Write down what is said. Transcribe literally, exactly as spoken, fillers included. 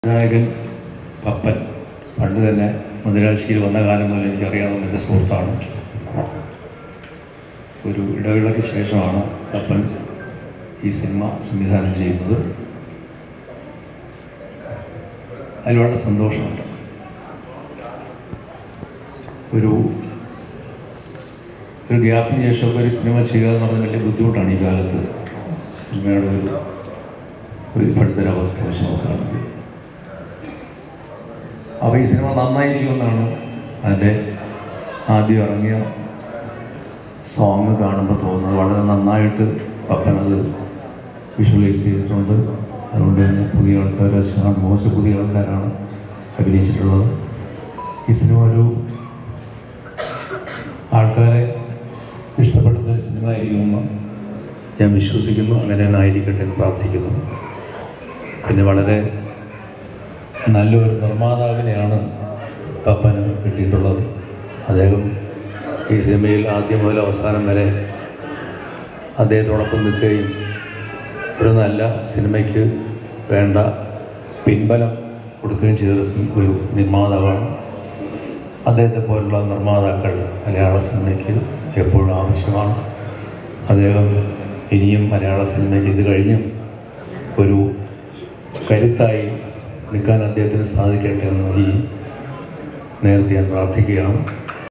നായകൻ പപ്പൻ പണ്ട് തന്നെ മദിരാശിയിൽ വന്ന കാലം മുതൽ എനിക്കറിയാവുന്ന എൻ്റെ സുഹൃത്താണ്. ഒരു ഇടവേളയ്ക്ക് ശേഷമാണ് പപ്പൻ ഈ സിനിമ സംവിധാനം ചെയ്യുന്നത്. അതിൽ വളരെ സന്തോഷമുണ്ട്. ഒരു ഒരു ഗ്യാപ്പിന് ശേഷം ഒരു സിനിമ ചെയ്യുക എന്ന് പറഞ്ഞാൽ വലിയ ബുദ്ധിമുട്ടാണ് ഈ കാലത്ത്. സിനിമയുടെ ഒരു ഒരു ഇപ്പോഴത്തെ അവസ്ഥ വെച്ച് നോക്കുകയാണെങ്കിൽ അപ്പോൾ ഈ സിനിമ നന്നായിരിക്കുമെന്നാണ് അതിൻ്റെ ആദ്യം ഇറങ്ങിയ സോങ് കാണുമ്പോൾ തോന്നുന്നത്. വളരെ നന്നായിട്ട് പപ്പനത് വിഷ്വലൈസ് ചെയ്തിട്ടുണ്ട്. അതുകൊണ്ട് തന്നെ പുതിയ ആൾക്കാർ മോശം പുതിയ ആൾക്കാരാണ് അഭിനയിച്ചിട്ടുള്ളത്. ഈ സിനിമ ഒരു ആൾക്കാരെ ഇഷ്ടപ്പെടുന്നൊരു സിനിമ ആയിരിക്കുമെന്ന് ഞാൻ വിശ്വസിക്കുന്നു. അങ്ങനെ തന്നെ ആയിരിക്കട്ടെ എന്ന് പ്രാർത്ഥിക്കുന്നു. പിന്നെ വളരെ നല്ലൊരു നിർമ്മാതാവിനെയാണ് പപ്പന് കിട്ടിയിട്ടുള്ളത്. അദ്ദേഹം ഈ സിനിമയിൽ ആദ്യം മുതൽ അവസാനം വരെ അദ്ദേഹത്തോടൊപ്പം നിൽക്കുകയും ഒരു നല്ല സിനിമയ്ക്ക് വേണ്ട പിൻബലം കൊടുക്കുകയും ചെയ്ത ഒരു നിർമ്മാതാവാണ്. അദ്ദേഹത്തെ പോലുള്ള നിർമ്മാതാക്കൾ മലയാള സിനിമയ്ക്ക് എപ്പോഴും ആവശ്യമാണ്. അദ്ദേഹം ഇനിയും മലയാള സിനിമയ്ക്ക് ഇത് കഴിഞ്ഞും ഒരു കരുത്തായി നിൽക്കാൻ അദ്ദേഹത്തിന് സാധിക്കട്ടെ എന്ന് ഈ നേരത്തെ ഞാൻ പ്രാർത്ഥിക്കുകയാണ്.